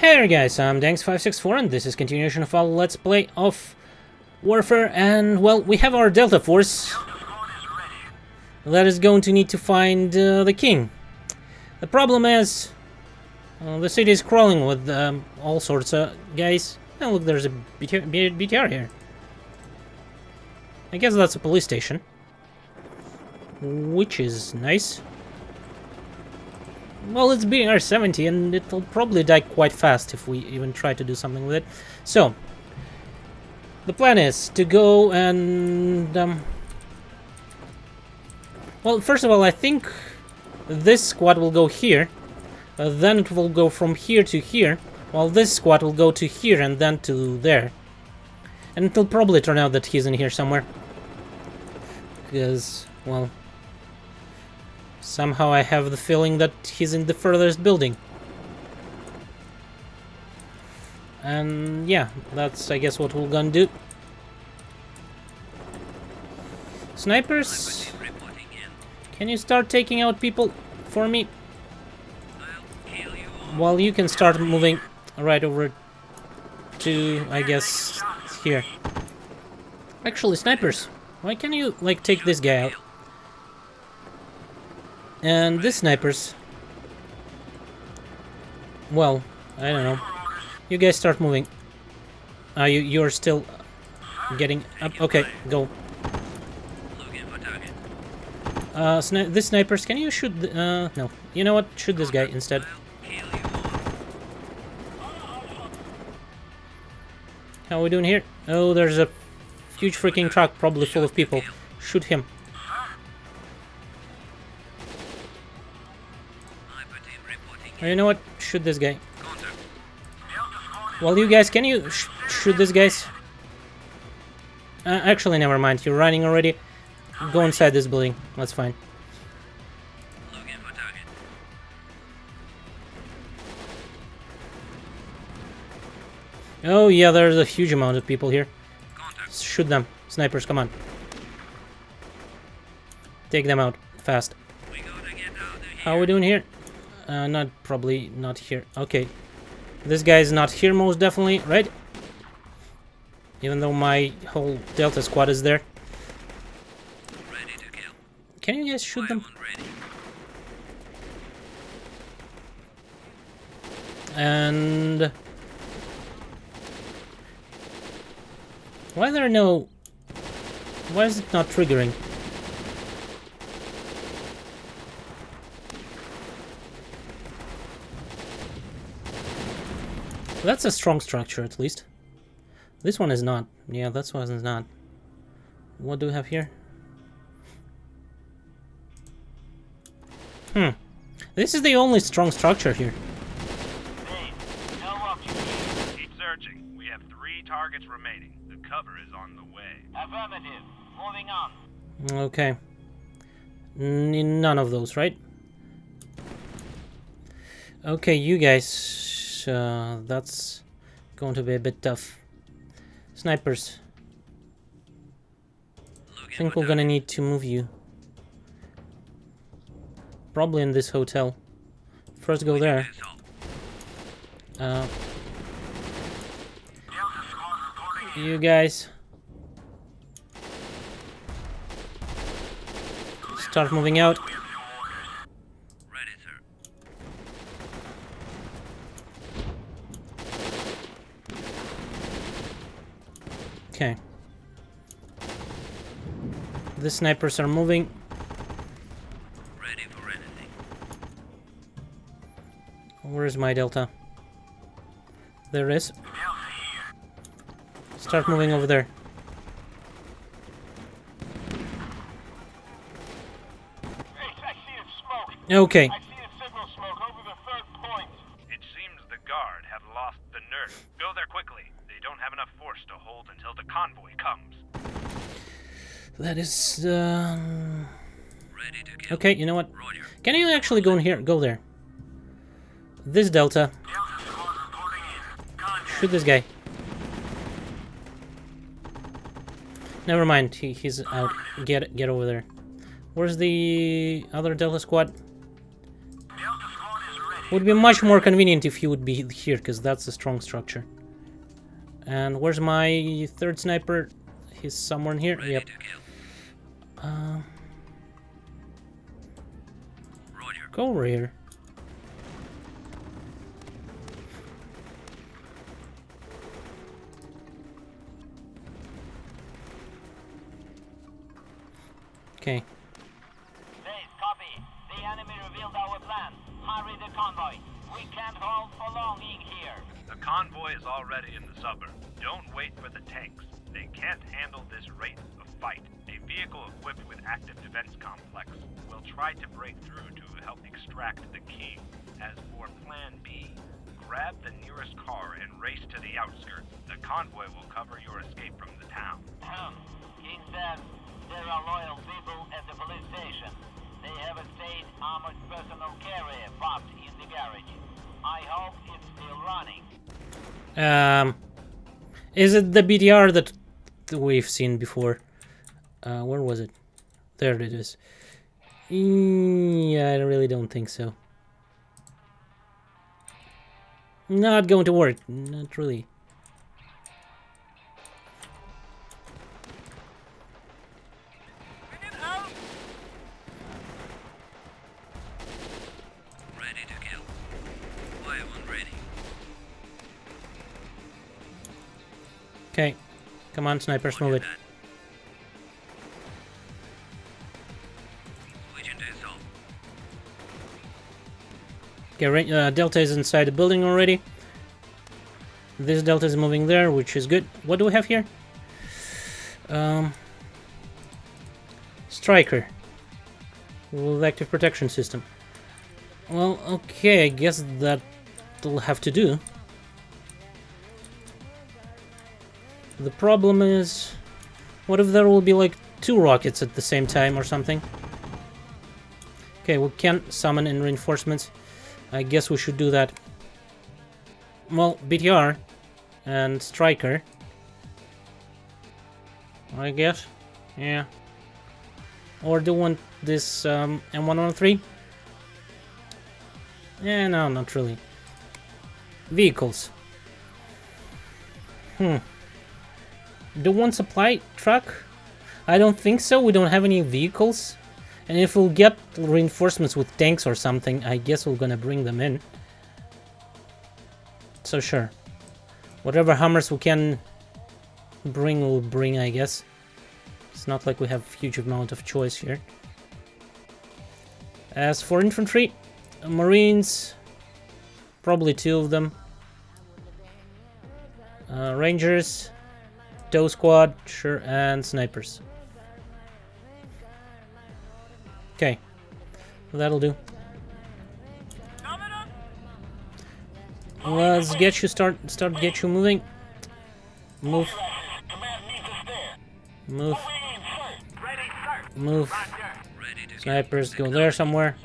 Hey there guys, I'm Danks564 and this is continuation of our Let's Play of Warfare, and well, we have our Delta Force that is going to need to find the king. The problem is the city is crawling with all sorts of guys. Oh look, there's a BTR here. I guess that's a police station, which is nice. Well, it's BR-70 and it'll probably die quite fast if we even try to do something with it. So, the plan is to go and... well, first of all, I think this squad will go here. Then it will go from here to here, while this squad will go to here and then to there. And it'll probably turn out that he's in here somewhere. Because, well... somehow I have the feeling that he's in the furthest building. And yeah, that's I guess what we're gonna do. Snipers, can you start taking out people for me? While you can start moving right over to, I guess, here. Actually, snipers, why can't you, like, take this guy out? And this snipers, well, I don't know. You guys start moving. You're still getting up. Okay, go. This snipers, can you shoot? No. You know what? Shoot this guy instead. How are we doing here? Oh, there's a huge freaking truck, probably full of people. Shoot him. Oh, you know what? Shoot this guy. Well, you guys, can you shoot this guys? Actually, never mind. You're running already. Go inside this building. That's fine. Oh, yeah, there's a huge amount of people here. Shoot them. Snipers, come on. Take them out. Fast. How are we doing here? Probably not here. Okay. This guy is not here most definitely, right? Even though my whole Delta squad is there. Ready to kill. Can you guys shoot them? And... why is there no... why is it not triggering? That's a strong structure, at least. This one is not. Yeah, this one is not. What do we have here? This is the only strong structure here. Dave, tell what you need. Keep searching. We have 3 targets remaining. The cover is on the way. Affirmative. Moving on. Okay. None of those, right? Okay, you guys... that's going to be a bit tough. Snipers. I think we're gonna need to move you. Probably in this hotel. First go there. You guys. Start moving out. Okay. The snipers are moving. Ready for anything. Where's my Delta? There it is. Start moving over there. Okay. I see a signal smoke over the 3rd point. It seems the guard have lost the nerve. Go there quickly. They don't have enough force to hold until the convoy comes. That is, okay, you know what? Can you actually go in here? Go there. This Delta. Shoot this guy. Never mind, he's out. Get over there. Where's the other Delta squad? Delta squad is ready. Would be much more convenient if he would be here, because that's a strong structure. And where's my third sniper? He's somewhere in here. Yep. Go over here. Okay. Base, copy. The enemy revealed our plan. Hurry the convoy. We can't hold for long in here. The convoy is already in the suburb. Don't wait for the tanks. They can't handle this rate of fight. A vehicle equipped with active defense complex will try to break through to help extract the king. As for plan B, grab the nearest car and race to the outskirts. The convoy will cover your escape from the town. King said there are loyal people at the police station. They have a state armored personal carrier parked in the garage. I hope it's still running. Is it the BTR that we've seen before? Where was it? There it is. Yeah, I really don't think so. Not going to work. Not really. Okay, come on, snipers, move it. Okay, Delta is inside the building already. This Delta is moving there, which is good. What do we have here? Striker with active protection system. Well, okay, I guess that'll have to do. The problem is, what if there will be like 2 rockets at the same time or something? Okay, we can't summon in reinforcements. I guess we should do that. Well, BTR and Striker, I guess. Yeah. Or do you want this M113? Yeah, no, not really. Vehicles. The one supply truck? I don't think so. We don't have any vehicles. And if we'll get reinforcements with tanks or something, I guess we're gonna bring them in. So sure. Whatever Hummers we can bring, we'll bring, I guess. It's not like we have a huge amount of choice here. As for infantry, Marines, probably 2 of them. Rangers, Tow Squad, sure, and snipers. Okay, that'll do. Let's get you get you moving. Move. Move. Move. Snipers, go there somewhere.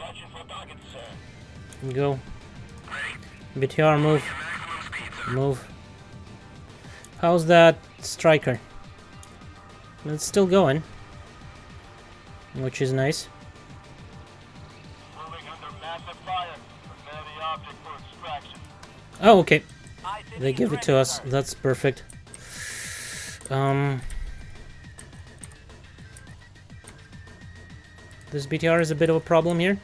Go. BTR, move. Move. How's that Striker? It's still going, which is nice. Oh, okay. They give it to us. That's perfect. This BTR is a bit of a problem here.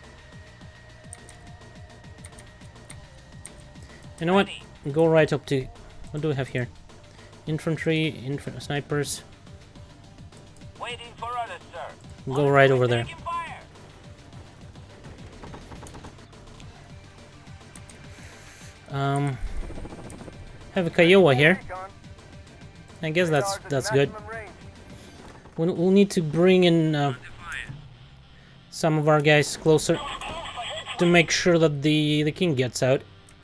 You know what? Go right up to... What do we have here? Infantry, snipers. Waiting for orders, sir. Go right over there. Have a Kiowa here. I guess that's good. We'll need to bring in some of our guys closer to make sure that the king gets out.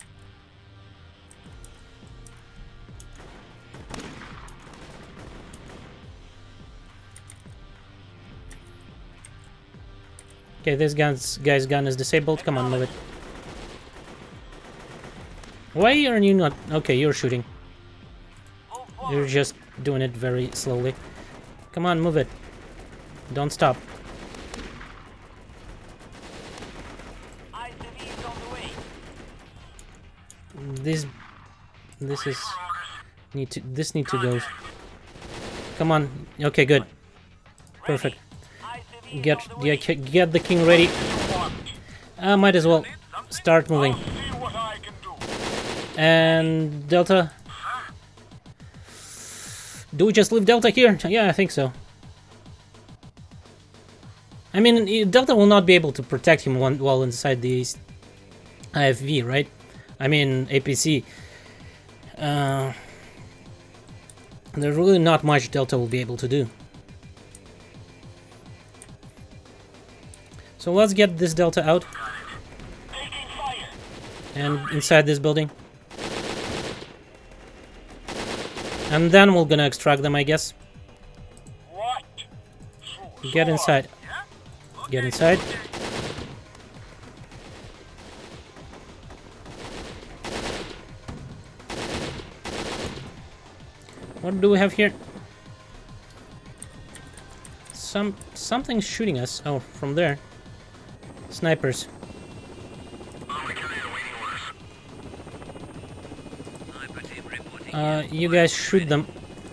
Okay, this guy's gun is disabled. Come on, move it. Why are you not... Okay, you're shooting. You're just doing it very slowly. Come on, move it. Don't stop. This is need to go. Come on. Okay, good. Perfect. Get the king ready. Might as well start moving. And Delta. Do we just leave Delta here? Yeah, I think so. I mean, Delta will not be able to protect him while inside the IFV, right? I mean, APC. There's really not much Delta will be able to do. So let's get this Delta out. And inside this building. And then we're gonna extract them, I guess. Get inside. Get inside. What do we have here? Something's shooting us. Oh, from there. Snipers. You guys shoot them.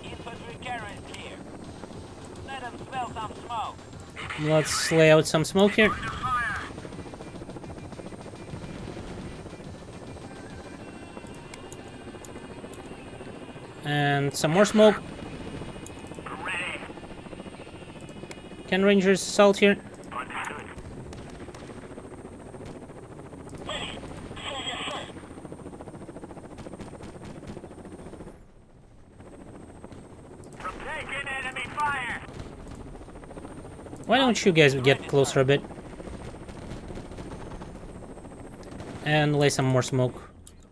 Let's lay out some smoke here. And some more smoke. Can Rangers assault here? Why don't you guys get closer a bit? And lay some more smoke.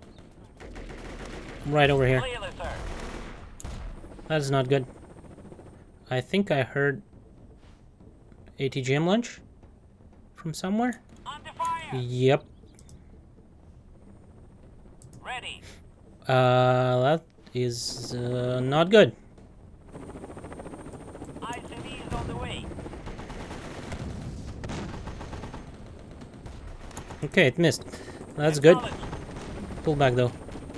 Right over here. That's not good. I think I heard ATGM launch from somewhere. Yep. Ready. That is not good. ICV is on the way. Okay, it missed. That's good. Pull back though.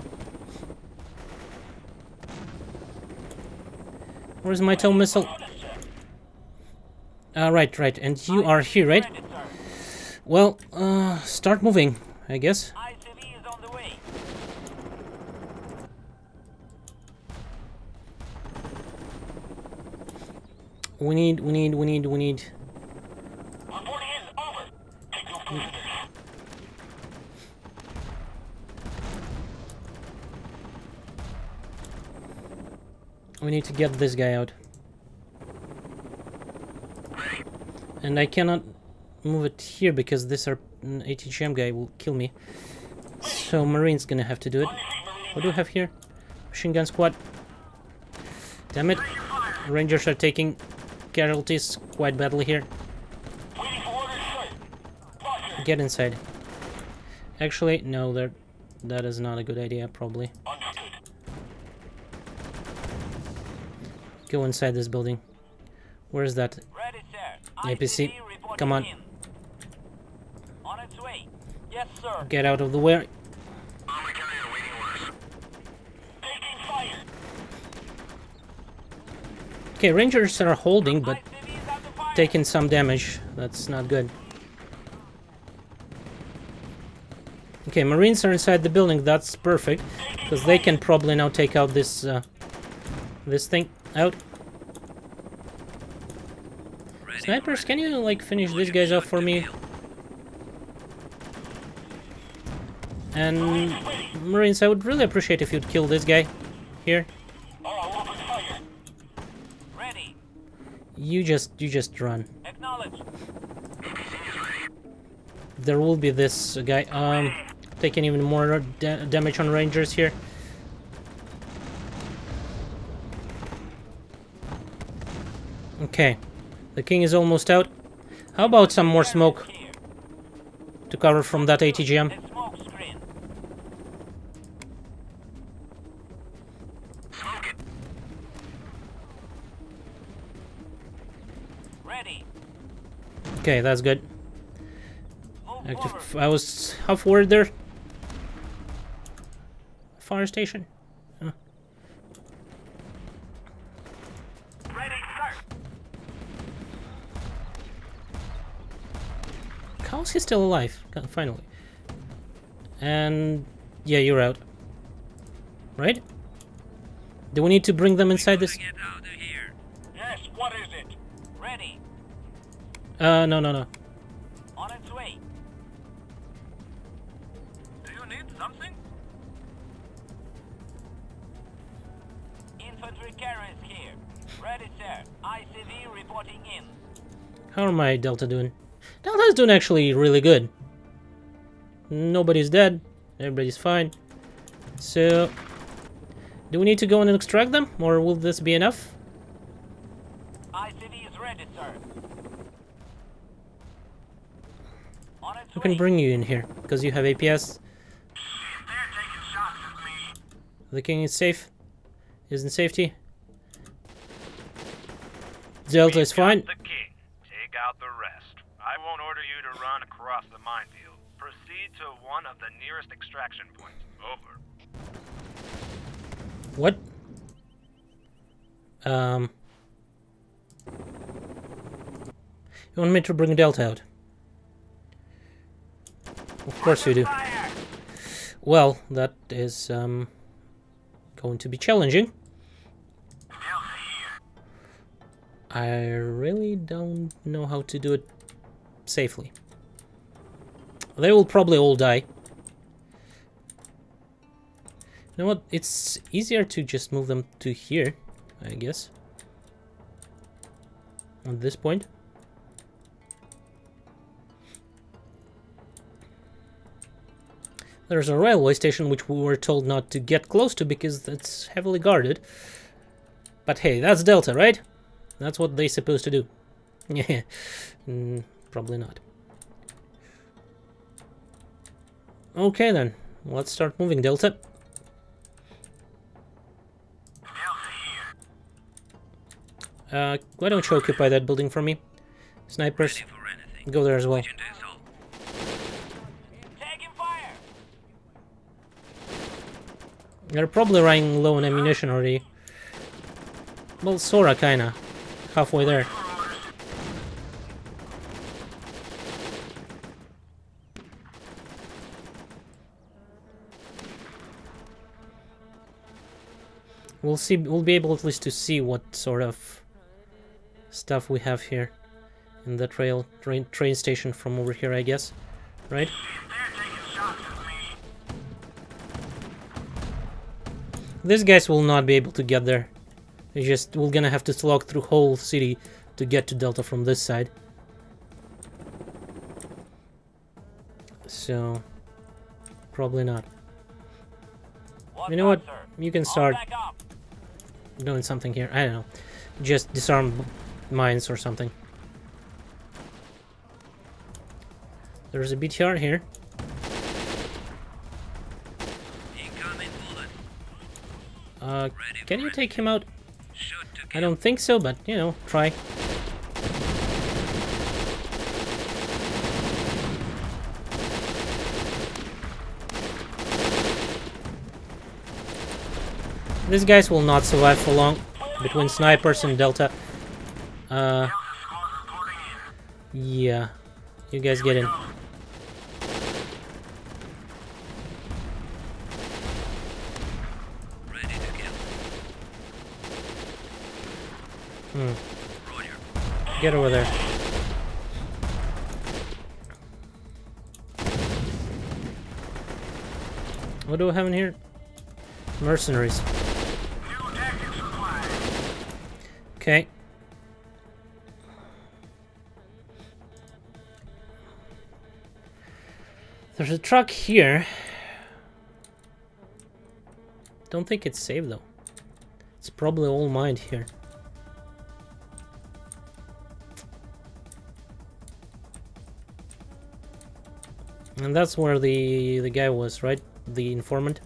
Where's my tow missile? Right. And you are here, right? Well, start moving, I guess. ICV is on the way. We need. We need to get this guy out. And I cannot move it here because this ATGM guy will kill me. So Marine's gonna have to do it. What do we have here? Machine gun squad. Damn it. Rangers are taking casualties quite badly here. Get inside. Actually, no, that is not a good idea, probably. Go inside this building. Where is that? Ready, sir. APC, come on. On its way. Yes, sir. Get out of the way. Okay, Rangers are holding, but taking some damage. That's not good. Okay, Marines are inside the building. That's perfect, because they can probably now take out this this thing out. Snipers, can you like finish these guys off for me? And Marines, I would really appreciate if you'd kill this guy here. Ready. You just run. Acknowledge. There will be this guy taking even more damage on Rangers here. Okay, the king is almost out. How about some more smoke to cover from that ATGM? Ready. Okay, that's good. I was half worried there. fire station? Huh. Ready, sir. How's he still alive? Finally. And yeah, you're out. Right? Do we need to bring them inside this? Get out of here. Yes, what is it? Ready. No. On its way. Do you need something? Infantry carriers here. Ready, sir. ICV reporting in. How are my Delta doing? Delta's doing actually really good. Nobody's dead. Everybody's fine. So, do we need to go in and extract them, or will this be enough? ICV is ready, sir. On its I can way. bring you in here, because you have APS. They're taking shots at me. The king is safe. Is in safety. Delta is fine. The king. Take out the rest. I won't order you to run across the minefield. Proceed to one of the nearest extraction points. Over. What? You want me to bring Delta out? Of course you do. Fire! Well, that is going to be challenging. I really don't know how to do it safely. They will probably all die. You know what? It's easier to just move them to here, I guess. At this point. There's a railway station which we were told not to get close to because it's heavily guarded. But hey, that's Delta, right? That's what they're supposed to do. Yeah, probably not. Okay then, let's start moving Delta. Why don't you occupy that building for me? Snipers, go there as well. Taking fire! They're probably running low on ammunition already. Well, Sora kinda. Halfway there. We'll see. We'll be able at least to see what sort of stuff we have here in the train station from over here, I guess. Right? These guys will not be able to get there. We're gonna have to slog through whole city to get to Delta from this side. So, probably not. You know what? You can start doing something here. I don't know. Just disarm mines or something. There's a BTR here. Can you take him out? I don't think so, but, you know, try. These guys will not survive for long, between snipers and Delta. Yeah. You guys get in. Get over there. What do we have in here? Mercenaries. Okay. There's a truck here. Don't think it's safe though. It's probably all mined here. And that's where the guy was, right? The informant.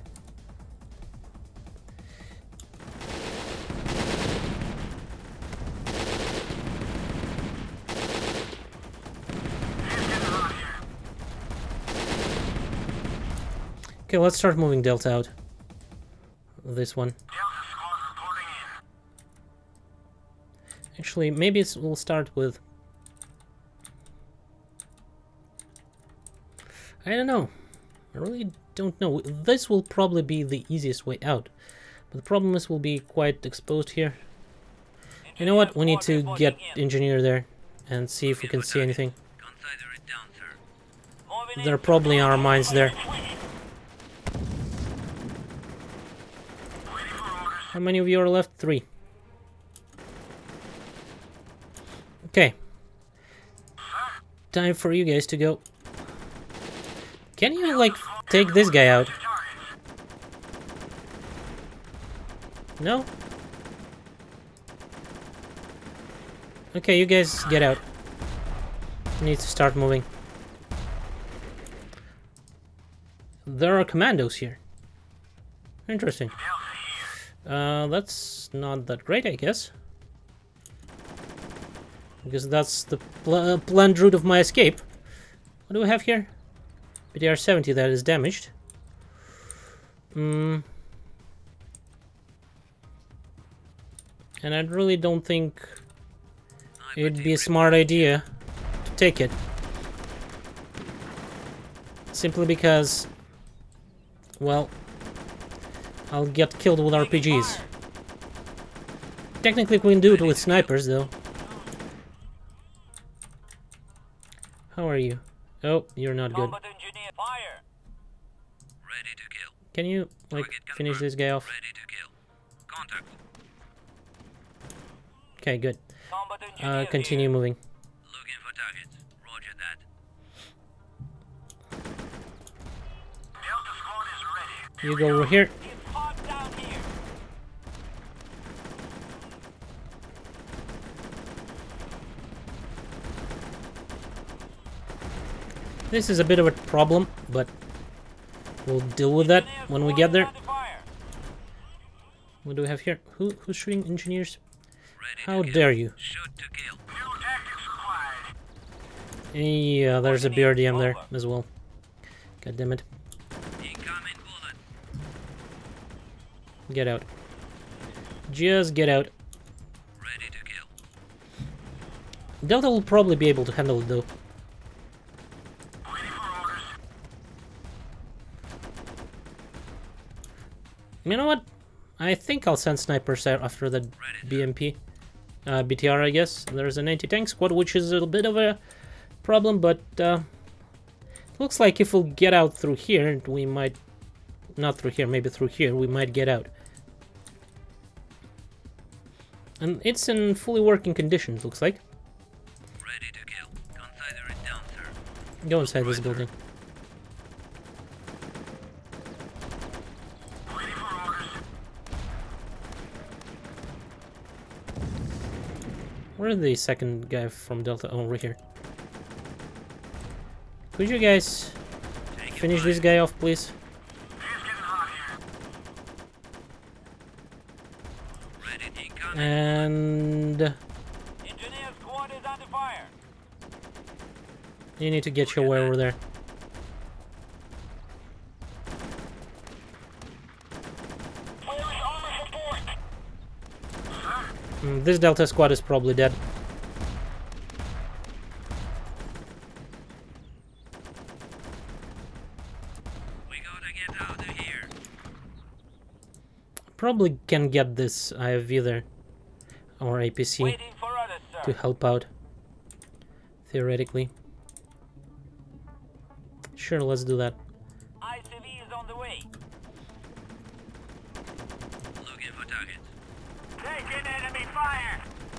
Okay, let's start moving Delta out. this one. Actually, maybe we'll start with... I don't know. I really don't know. This will probably be the easiest way out. But the problem is we'll be quite exposed here. You know what? We need to get engineer there and see if we can see anything. There probably are mines there. How many of you are left? 3. Okay. Time for you guys to go. Can you, like, take this guy out? No? Okay, you guys get out. Need to start moving. There are commandos here. Interesting. That's not that great, I guess. Because that's the planned route of my escape. What do we have here? BTR-70 that is damaged. And I really don't think it'd be a smart idea to take it. Simply because, well, I'll get killed with RPGs. Technically we can do it with snipers though. How are you? Oh, you're not good. Can you, like, finish this guy off? Okay, good. Continue moving. Looking for targets. Roger that. You go over here. This is a bit of a problem, but we'll deal with that when we get there. What do we have here? Who's shooting engineers? How dare you? Yeah, there's a BRDM there as well. God damn it. Get out. Just get out. Delta will probably be able to handle it though. You know what? I think I'll send snipers out after the BMP. BTR, I guess. There's an anti-tank squad, which is a bit of a problem, but looks like if we'll get out through here, we might... Not through here, maybe through here, we might get out. And it's in fully working condition, looks like. Ready to kill. Consider it down, sir. Go inside this building. Where's the second guy from Delta? Oh, over here. Could you guys finish this guy off, please? And Engineer squad is under fire. You need to get your way over there. This Delta squad is probably dead. We gotta get out of here. Probably can get this IFV there. Or APC to help out. Theoretically. Sure, let's do that. ICV is on the way. Looking for targets. Taking enemy fire.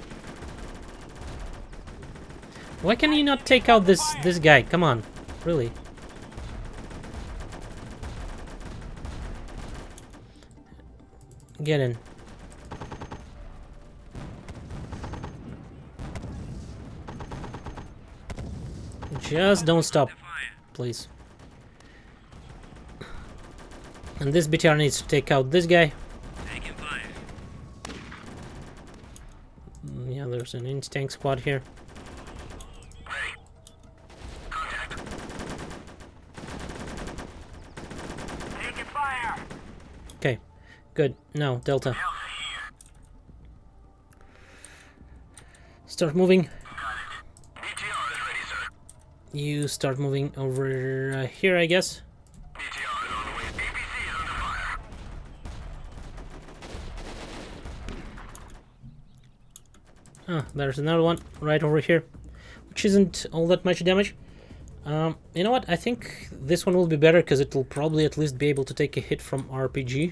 Why can you not take out this guy? Come on, really. Get in. Just don't stop, please. And this BTR needs to take out this guy. Yeah, there's an anti-tank squad here. Okay, Good. No, Delta. Start moving. You start moving over here, I guess. Ah, there's another one right over here, which isn't all that much damage. You know what? I think this one will be better because it will probably at least be able to take a hit from RPG.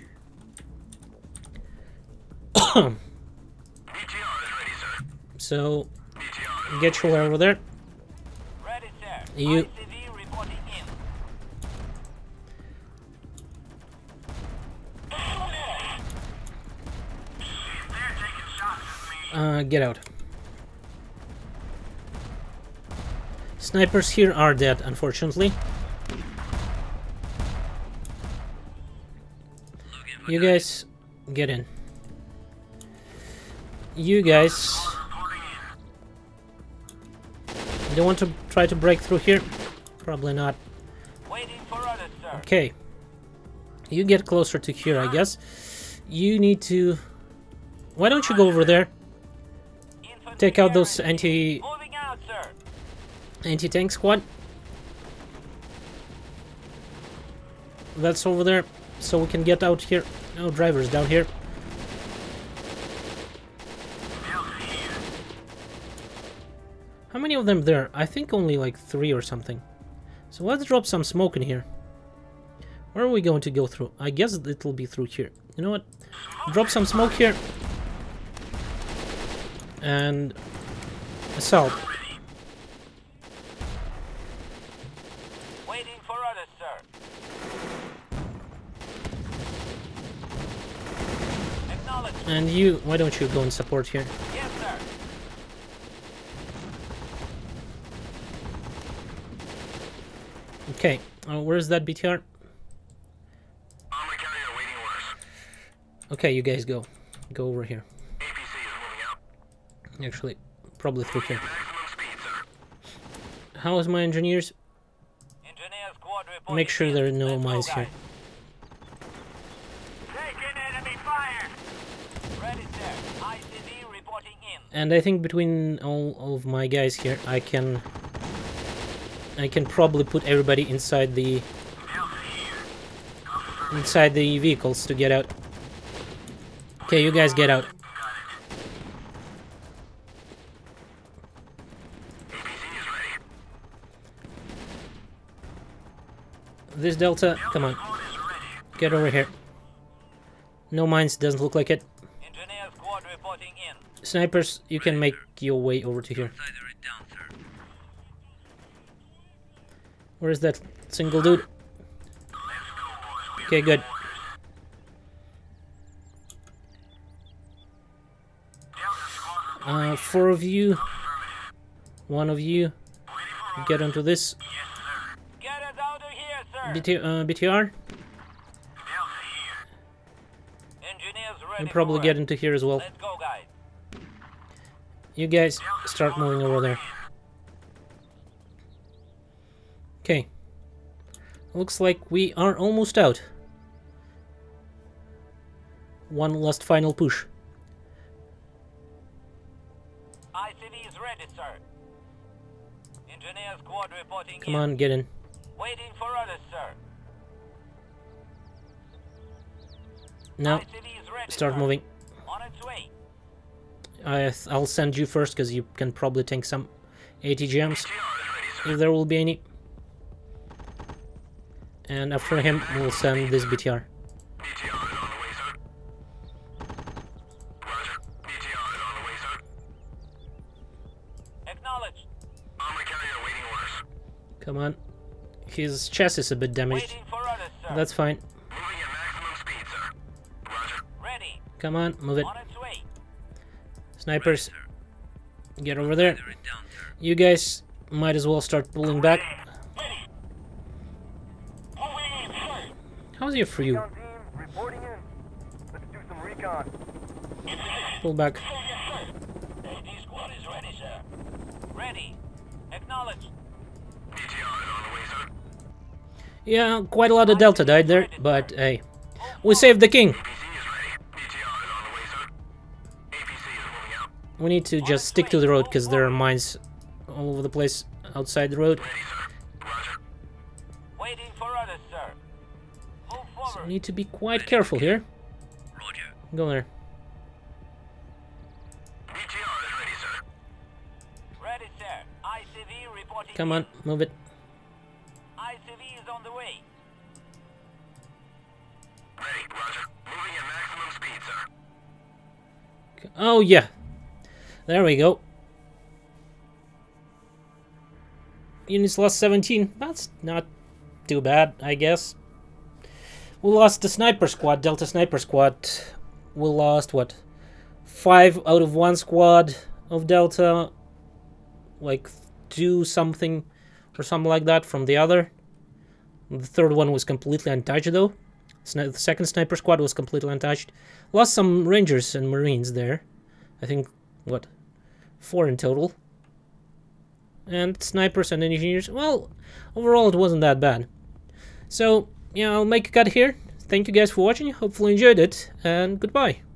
So, get you over there. Ready, sir. You. ICV reporting in. Get out. Snipers here are dead, unfortunately. You guys, get in. You guys... don't want to try to break through here? Probably not. Waiting for orders, sir. Okay. You get closer to here, I guess. You need to... why don't you go over there? Take out those Moving out, sir. anti-tank squad. That's over there, so we can get out here. No drivers down here. How many of them there? I think only like 3 or something. So let's drop some smoke in here. Where are we going to go through? I guess it'll be through here. You know what? Drop some smoke here. And assault. Waiting for orders, sir. Acknowledge. And you, why don't you go and support here? Yes, sir. Okay, where's that BTR? On the carrier, waiting orders. Okay, you guys go. Go over here. APC is moving out. Actually, probably through here. Maximum speed, sir. How is my engineers? Engineer squad reporting. Make sure there are no Let's go, mines here. guys. Taking enemy fire. Ready, sir. ICV reporting in. And I think between all of my guys here, I can probably put everybody inside the vehicles to get out. Okay, you guys get out. This Delta, come on, get over here. No mines, doesn't look like it. Engineer squad reporting in. Snipers, you can make your way over to here. Where's that single dude? Okay, good. Four of you. One of you. Get onto this. Get us out of here, sir. BTR. Engineers ready. And probably for get work. into here as well. Let's go, guys. You guys start moving over there. Okay. Looks like we are almost out. One last final push. ICV is ready, sir. Engineer squad reporting Come in. on, get in. Waiting for orders, sir. Now, ICV is ready, start sir. moving. On its way. I'll send you first because you can probably tank some ATGMs if there will be any. And after him, we'll send this BTR. Acknowledged. On the carrier, waiting orders. Come on. His chest is a bit damaged. Waiting for orders, sir. That's fine. Moving at maximum speed, sir. Roger. Ready. Come on, move it. On its way. Snipers, get over there. You guys might as well start pulling back. How's it for you? Team, reporting in. Let's do some recon. Pull back. AD squad is ready, sir. Ready. Acknowledged. BTR is on the way, sir. Yeah, quite a lot of Delta died there, but hey, we saved the king. APC is we need to just stick to the road because there are mines all over the place outside the road. Ready, sir. Roger. Waiting for orders, sir. Move So forward. we need to be quite careful here. Roger. Go there. BTR is ready, sir. Ready, sir. ICV reporting. Come on, move it. ICV is on the way. Ready, roger. Moving at maximum speed, sir. Oh yeah, there we go. Units lost 17. That's not too bad, I guess. We lost the sniper squad, Delta sniper squad. We lost what? 5 out of 1 squad of Delta, like 2 something or something like that from the other. The third one was completely untouched though. The second sniper squad was completely untouched. Lost some rangers and marines there. I think, what, 4 in total. And snipers and engineers, well, overall it wasn't that bad. So, yeah, I'll make a cut here. Thank you guys for watching, hopefully you enjoyed it, and goodbye.